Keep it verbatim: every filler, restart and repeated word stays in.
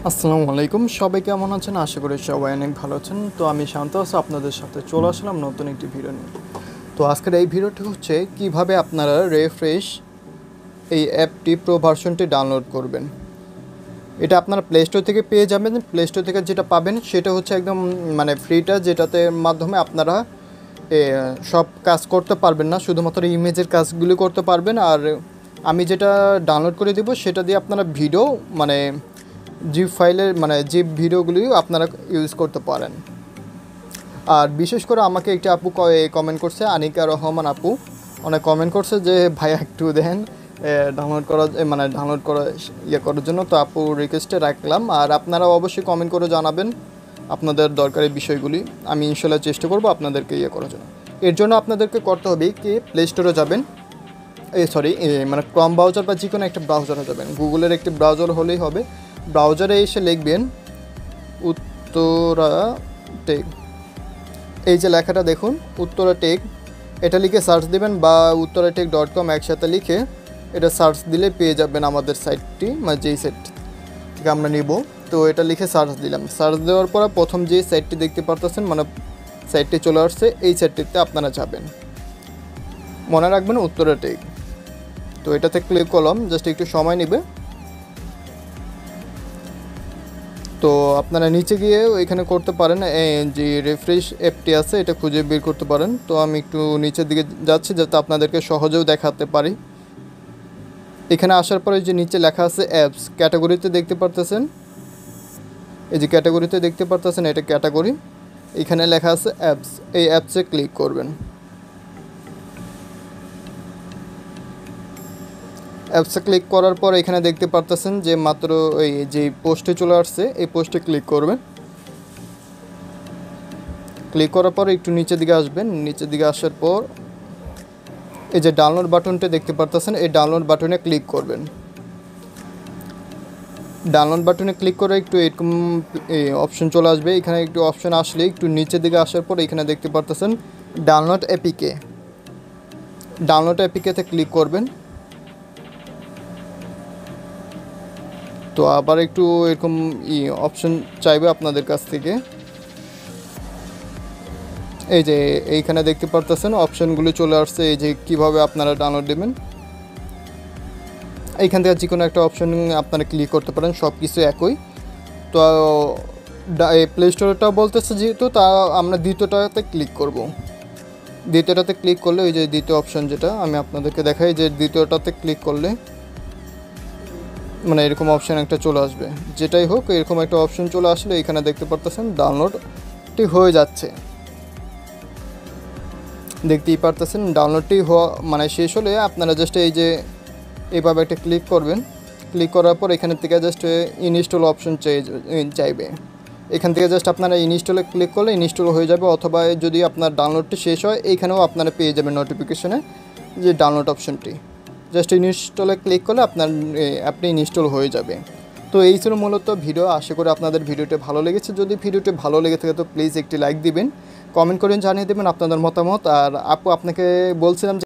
আসসালামু আলাইকুম, সবাই কেমন আছেন? আশা করি সবাই অনেক ভালো আছেন। তো আমি শান্ত আছি, আপনাদের সাথে চলে আসলাম নতুন একটি ভিডিও নিয়ে। তো আজকের এই ভিডিওটি হচ্ছে কিভাবে আপনারা রিফ্রেশ এই অ্যাপটি প্রো ভার্সনটি ডাউনলোড করবেন। এটা আপনারা প্লে স্টোর থেকে পেয়ে যাবেন। প্লে স্টোর থেকে যেটা পাবেন সেটা হচ্ছে একদম মানে ফ্রিটা, যেটাতে মাধ্যমে আপনারা সব কাজ করতে পারবেন না, শুধুমাত্র ইমেজের কাজগুলি করতে পারবেন। আর আমি যেটা ডাউনলোড করে দেবো সেটা দিয়ে আপনারা ভিডিও মানে জিপ ফাইলের মানে জিপ ভিডিওগুলি আপনারা ইউজ করতে পারেন। আর বিশেষ করে আমাকে একটি আপু কমেন্ট করছে, আনিকা রহমান আপু অনেক কমেন্ট করছে যে ভাইয়া একটু দেখেন ডাউনলোড করা মানে ডাউনলোড করা ইয়ে করার জন্য। তো আপু রিকোয়েস্টে রাখলাম। আর আপনারা অবশ্যই কমেন্ট করে জানাবেন আপনাদের দরকারি বিষয়গুলি, আমি ইনশাল্লাহ চেষ্টা করব আপনাদেরকে ইয়ে করার জন্য। এর জন্য আপনাদেরকে করতে হবে কি, প্লে স্টোরে যাবেন, এই সরি মানে ক্রম ব্রাউজার বা যে কোনো একটা ব্রাউজারে যাবেন, গুগলের একটি ব্রাউজার হলেই হবে। ব্রাউজারে এসে লিখবেন উত্তরা টেক, এই যে লেখাটা দেখুন উত্তরা টেক, এটা লিখে সার্চ দেবেন বা উত্তরা টেক ডট কম একসাথে লিখে এটা সার্চ দিলে পেয়ে যাবেন আমাদের সাইটটি, মানে যেই সাইট থেকে আমরা নিব। তো এটা লিখে সার্চ দিলাম, সার্চ দেওয়ার পর প্রথম যে সাইটটি দেখতে পারতেছেন মানে সাইটটি চলে আসছে, এই সাইটটিতে আপনারা যাবেন। মনে রাখবেন উত্তরা টেক। তো এটাতে ক্লিক করলাম, জাস্ট একটু সময় নেবে। তো আপনারা নিচে গিয়ে এখানে করতে পারেন যে রিফ্রেশ অ্যাপটি আছে এটা খুঁজে বের করতে পারেন। তো আমি একটু নিচের দিকে যাচ্ছি যাতে আপনাদেরকে সহজেও দেখাতে পারি। এখানে আসার পরে যে নিচে লেখা আছে অ্যাপস, ক্যাটাগরিতে দেখতে পারতেছেন, এই যে ক্যাটাগরিতে দেখতে পারতেছেন এটা ক্যাটাগরি, এখানে লেখা আছে অ্যাপস, এই অ্যাপসে ক্লিক করবেন। অ্যাপসে ক্লিক করার পর এখানে দেখতে পারতেছেন যে মাত্র এই যে পোস্টে চলে আসছে, এই পোস্টে ক্লিক করবেন। ক্লিক করার পর একটু নিচের দিকে আসবেন, নিচের দিকে আসার পর এই যে ডাউনলোড বাটনটা দেখতে পারতেছেন, এই ডাউনলোড বাটনে ক্লিক করবেন। ডাউনলোড বাটনে ক্লিক করে একটু এরকম অপশন চলে আসবে, এখানে একটু অপশন আসলে একটু নিচের দিকে আসার পর এখানে দেখতে পারতেছেন ডাউনলোড এপিকে, ডাউনলোড এপিকেতে ক্লিক করবেন। তো আবার একটু এরকম ই অপশন চাইবে আপনাদের কাছ থেকে, এই যে এইখানে দেখতে পারতেছেন অপশনগুলো চলে আসছে, এই যে কিভাবে আপনারা ডাউনলোড দেবেন। এইখান থেকে যে কোনো একটা অপশন আপনারা ক্লিক করতে পারেন, সব কিছু একই। তো প্লে স্টোরটা বলতেছে যেহেতু, তা আমরা দ্বিতীয়টাতে ক্লিক করব। দ্বিতীয়টাতে ক্লিক করলে ওই যে দ্বিতীয় অপশন যেটা আমি আপনাদেরকে দেখাই, যে দ্বিতীয়টাতে ক্লিক করলে মানে এরকম অপশন একটা চলে আসবে। যেটাই হোক এরকম একটা অপশন চলে আসলে এখানে দেখতে পারতেছেন ডাউনলোডটি হয়ে যাচ্ছে, দেখতেই পারতেছেন ডাউনলোডটি হওয়া মানে শেষ হলে আপনারা জাস্ট এই যে এইভাবে একটা ক্লিক করবেন। ক্লিক করার পর এখান থেকে জাস্ট ইনস্টল অপশন চাই চাইবে, এখান থেকে জাস্ট আপনারা ইনস্টলে ক্লিক করলে ইনস্টল হয়ে যাবে। অথবা যদি আপনার ডাউনলোডটি শেষ হয় এইখানেও আপনারা পেয়ে যাবেন নোটিফিকেশনে যে ডাউনলোড অপশনটি, জাস্ট ইনস্টলে ক্লিক করলে আপনার অ্যাপটি ইনস্টল হয়ে যাবে। তো এই ছিল মূলত ভিডিও, আশা করি আপনাদের ভিডিওটি ভালো লেগেছে। যদি ভিডিওটি ভালো লেগে থাকে তো প্লিজ একটি লাইক দিবেন, কমেন্ট করে জানিয়ে দেবেন আপনাদের মতামত। আর আপু আপনাকে বলছিলাম